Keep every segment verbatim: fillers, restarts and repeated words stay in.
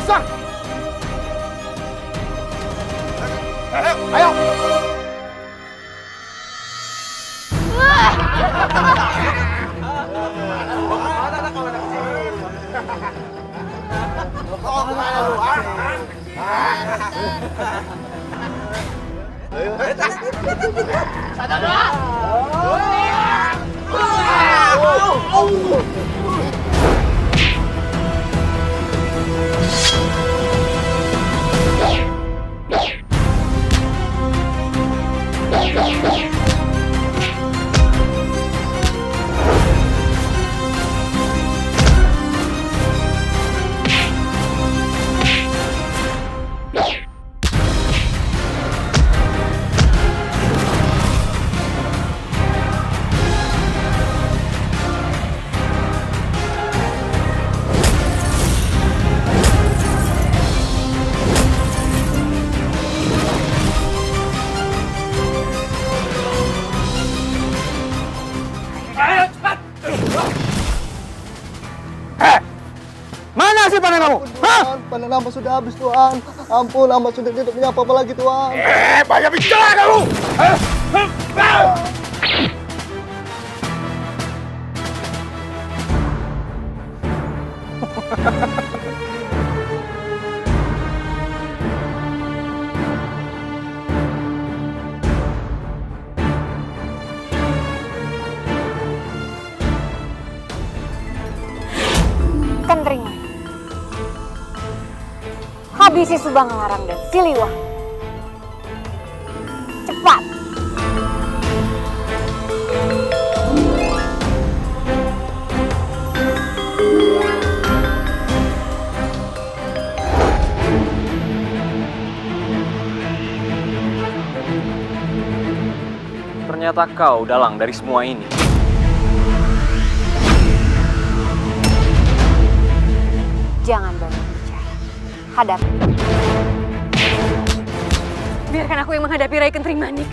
kosong. Ayo, ayo. Panen hamba sudah habis, Tuhan. Ampun, hamba sudah tidak punya apa-apa lagi, Tuhan. Eh, banyak bicara kamu! Kentring, habisi Subanglarang dan Siliwangi. Cepat. Ternyata kau dalang dari semua ini. Jangan banyak bicara. Hadapi. Biarkan aku yang menghadapi Rai Kentring Manik.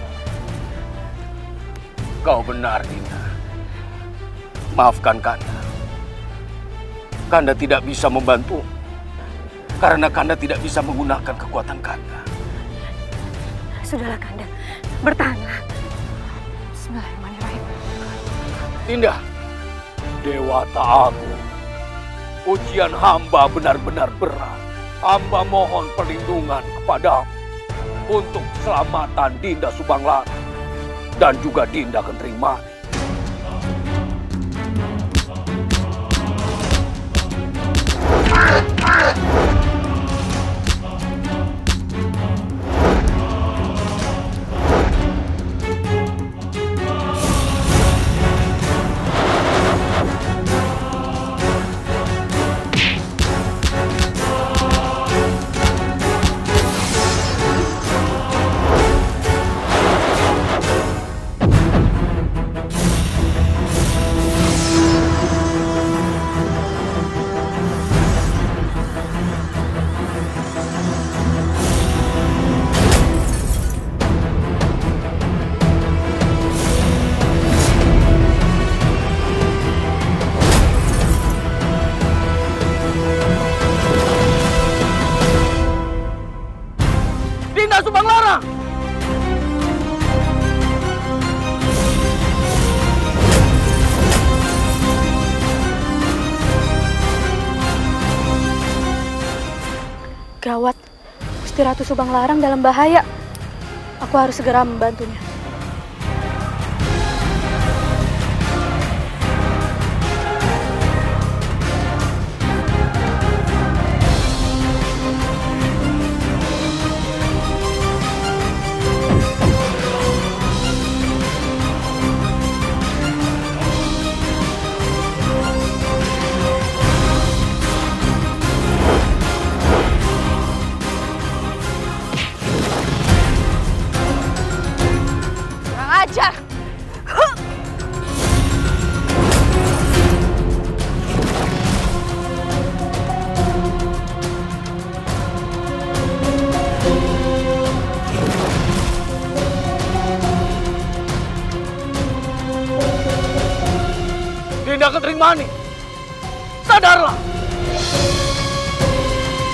Kau benar, Dinda. Maafkan Kanda. Kanda tidak bisa membantu. Karena Kanda tidak bisa menggunakan kekuatan Kanda. Sudahlah, Kanda. Bertahanlah. Bismillahirrahmanirrahim. Dinda, Dewata Agung. Ujian hamba benar-benar berat. Hamba mohon perlindungan kepadamu untuk keselamatan Dinda Subanglarang dan juga Dinda Kentring Manik. Subanglarang! Gawat, Gusti Ratu Subanglarang dalam bahaya. Aku harus segera membantunya. Ajar! Dinda Kentring Manik, sadarlah!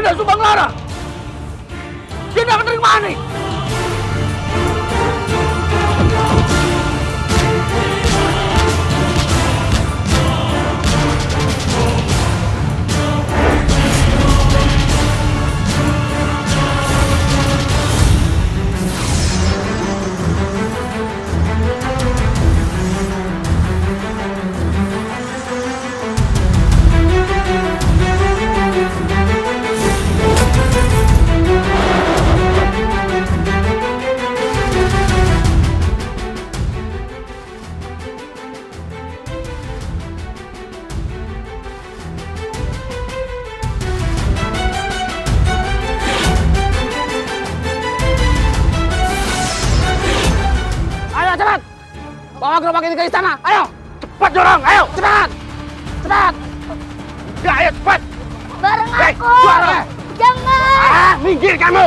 Dinda Subanglarang! Dinda Kentering Manik! Cepat! Bawa gerobak ini ke istana! Ayo! Cepat dorong! Ayo! Cepat! Cepat! Ya, ayo cepat! Bareng Hei, aku! dorong! Jangan! Ah, minggir kamu!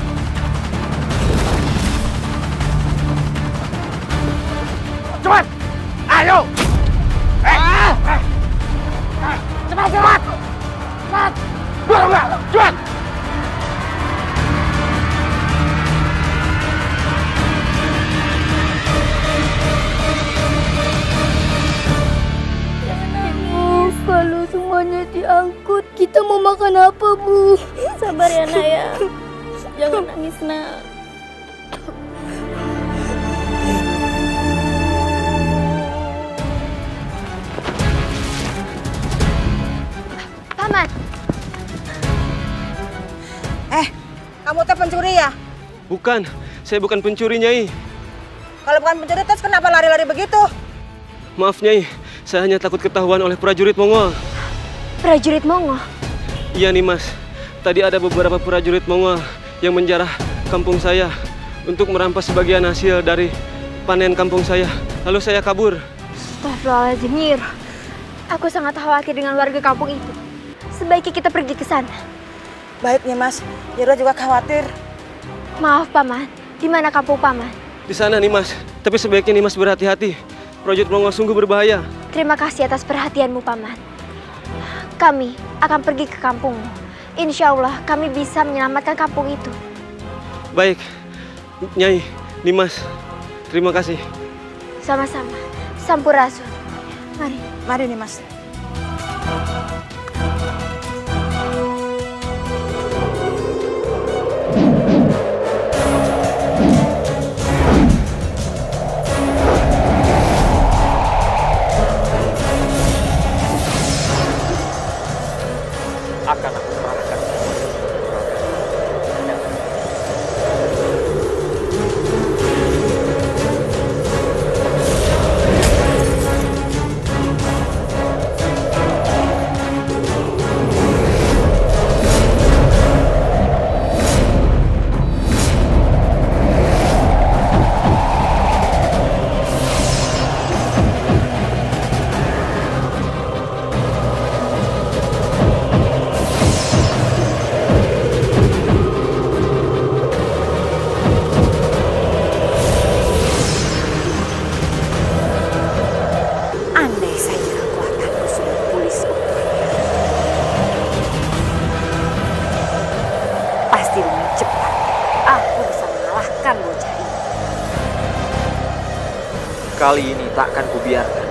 Cepat! Ayo! Eh! Eh! Cepat, cepat! Cepat! Dorong nggak? Cepat! Kalau semuanya diangkut, kita mau makan apa, Bu? Sabar ya, Naya. Jangan nangis, nak. Paman, Eh, kamu teh pencuri ya? Bukan, saya bukan pencuri, Nyai. Kalau bukan pencuri, terus kenapa lari-lari begitu? Maaf, Nyai. Saya hanya takut ketahuan oleh prajurit Mongol. Prajurit Mongol? Iya, Nimas. Tadi ada beberapa prajurit Mongol yang menjarah kampung saya untuk merampas sebagian hasil dari panen kampung saya. Lalu saya kabur. Astagfirullahaladzim, Nyir. Aku sangat khawatir dengan warga kampung itu. Sebaiknya kita pergi ke sana. Baik nih, Mas. Nyira juga khawatir. Maaf, Paman. Di mana kampung Paman? Di sana, Nimas. Tapi sebaiknya Nimas berhati-hati. Prajurit Mongol sungguh berbahaya. Terima kasih atas perhatianmu, Paman. Kami akan pergi ke kampungmu. Insya Allah kami bisa menyelamatkan kampung itu. Baik, Nyai, Nimas. Terima kasih. Sama-sama. Sampurasun. Mari. Mari nih, Mas. Akan aku serahkan. andai saja kekuatanku sudah pulih seutuhnya, pasti dengan cepat aku bisa mengalahkan bocah ini. Kali ini tak akan kubiarkan